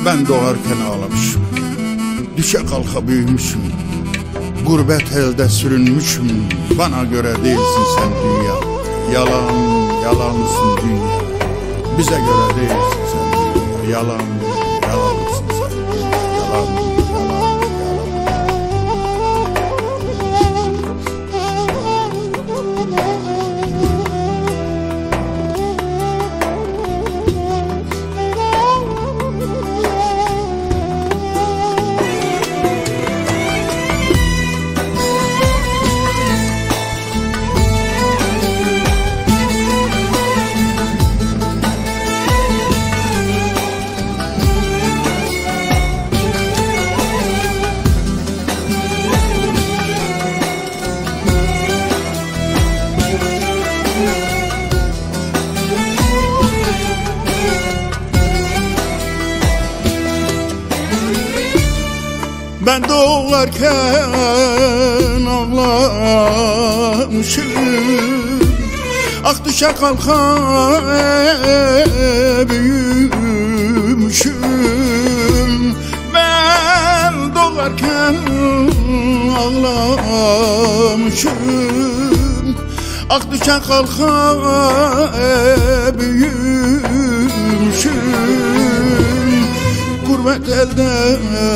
Ben doğarken ağlamışım, düşe kalka büyümüşüm. Gurbet elde sürünmüşüm. Bana göre değilsin sen dünya. Yalan, yalansın dünya. Bize göre değilsin sen dünya. Yalan, yalansın sen dünya. Yalan, yalan, yalan. Ben doğarken ağlamışım, ak düşe kalka büyümüşüm. Ben doğarken ağlamışım, ak düşe kalka büyümüşüm. Gurbet elde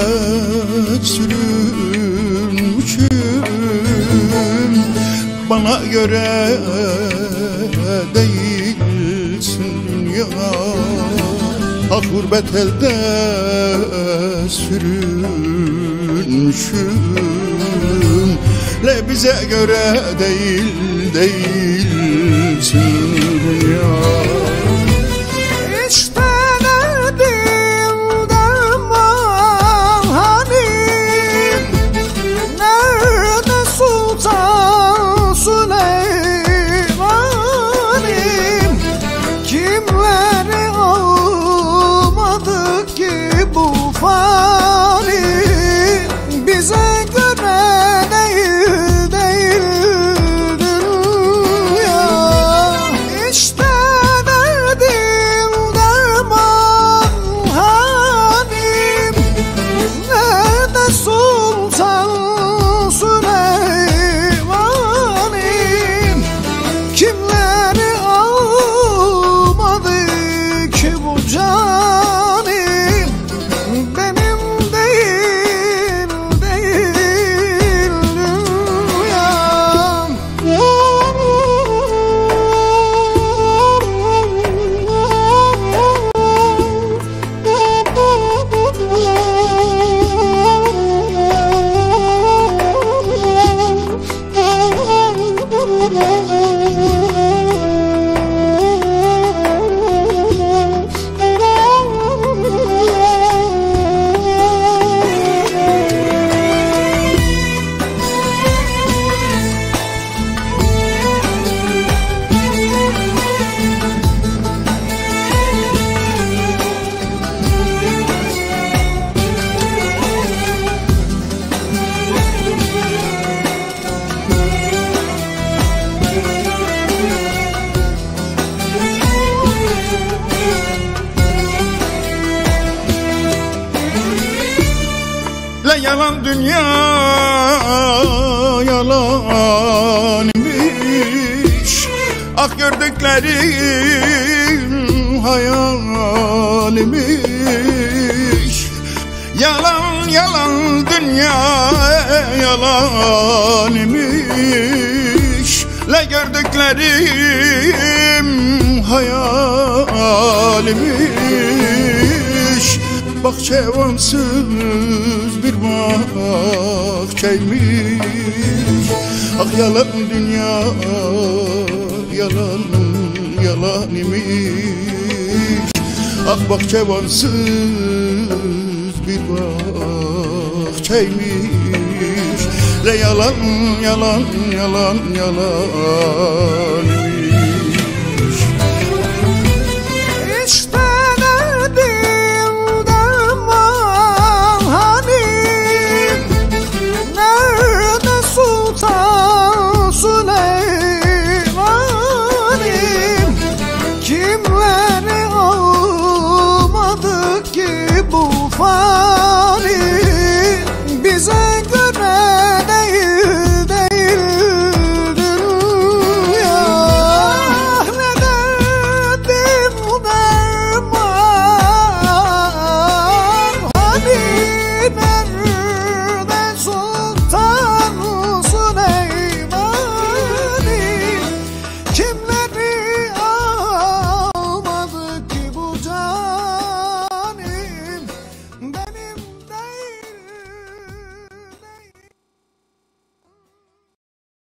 sürünmüşüm. Bana göre değilsin dünya. Ah gurbet elde sürünmüşüm. Le bize göre değilsin dünya. Yalan dünya, yalan imiş. Ah gördüklerim hayal imiş. Yalan, yalan dünya, yalan imiş. Le gördüklerim hayal imiş. Bahçevansız bir bahçeymiş. Ah yalan dünya, yalan, yalan imiş. Ah bahçevansız bir bahçeymiş. Le yalan, yalan, yalan, yalan imiş. Süleyman'im kimler